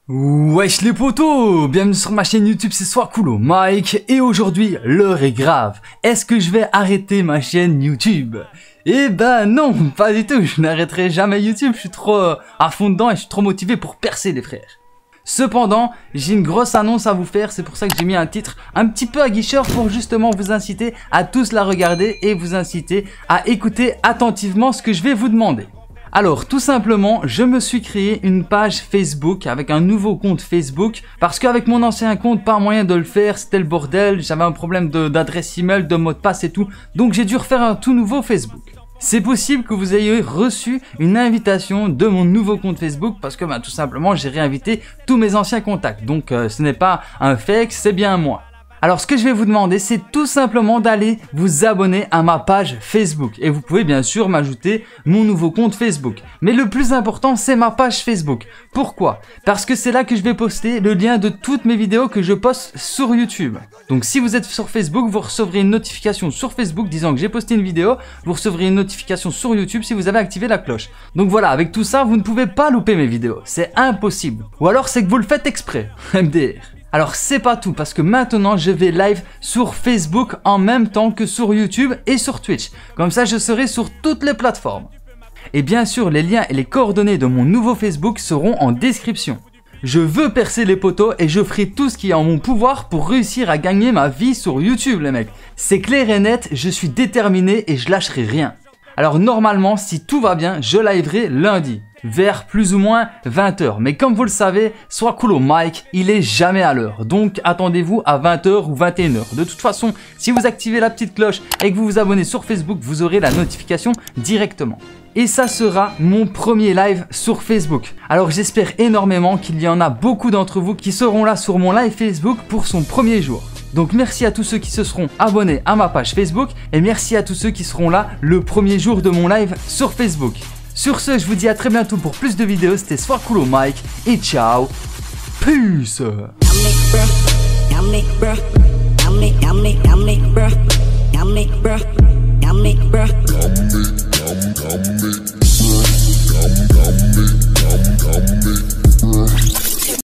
Wesh les potos, bienvenue sur ma chaîne YouTube, c'est Swakulo Mike et aujourd'hui l'heure est grave. Est-ce que je vais arrêter ma chaîne YouTube? Eh ben non, pas du tout, je n'arrêterai jamais YouTube, je suis trop à fond dedans et je suis trop motivé pour percer les frères. Cependant, j'ai une grosse annonce à vous faire, c'est pour ça que j'ai mis un titre un petit peu aguicheur pour justement vous inciter à tous la regarder et vous inciter à écouter attentivement ce que je vais vous demander. Alors tout simplement, je me suis créé une page Facebook avec un nouveau compte Facebook parce qu'avec mon ancien compte, pas moyen de le faire, c'était le bordel, j'avais un problème d'adresse email, de mot de passe et tout, donc j'ai dû refaire un tout nouveau Facebook. C'est possible que vous ayez reçu une invitation de mon nouveau compte Facebook parce que tout simplement j'ai réinvité tous mes anciens contacts, donc ce n'est pas un fake, c'est bien moi. Alors ce que je vais vous demander, c'est tout simplement d'aller vous abonner à ma page Facebook. Et vous pouvez bien sûr m'ajouter mon nouveau compte Facebook. Mais le plus important, c'est ma page Facebook. Pourquoi? Parce que c'est là que je vais poster le lien de toutes mes vidéos que je poste sur YouTube. Donc si vous êtes sur Facebook, vous recevrez une notification sur Facebook disant que j'ai posté une vidéo. Vous recevrez une notification sur YouTube si vous avez activé la cloche. Donc voilà, avec tout ça, vous ne pouvez pas louper mes vidéos. C'est impossible. Ou alors c'est que vous le faites exprès. MDR. Alors c'est pas tout parce que maintenant je vais live sur Facebook en même temps que sur YouTube et sur Twitch. Comme ça je serai sur toutes les plateformes. Et bien sûr les liens et les coordonnées de mon nouveau Facebook seront en description. Je veux percer les poteaux et je ferai tout ce qui est en mon pouvoir pour réussir à gagner ma vie sur YouTube les mecs. C'est clair et net, je suis déterminé et je lâcherai rien. Alors normalement si tout va bien, je liverai lundi. Vers plus ou moins 20h. Mais comme vous le savez, Swakulo Mike, il est jamais à l'heure. Donc attendez-vous à 20h ou 21h. De toute façon, si vous activez la petite cloche et que vous vous abonnez sur Facebook, vous aurez la notification directement. Et ça sera mon premier live sur Facebook. Alors j'espère énormément qu'il y en a beaucoup d'entre vous qui seront là sur mon live Facebook pour son premier jour. Donc merci à tous ceux qui se seront abonnés à ma page Facebook et merci à tous ceux qui seront là le premier jour de mon live sur Facebook. Sur ce, je vous dis à très bientôt pour plus de vidéos, c'était Swakulo Mike et ciao, peace.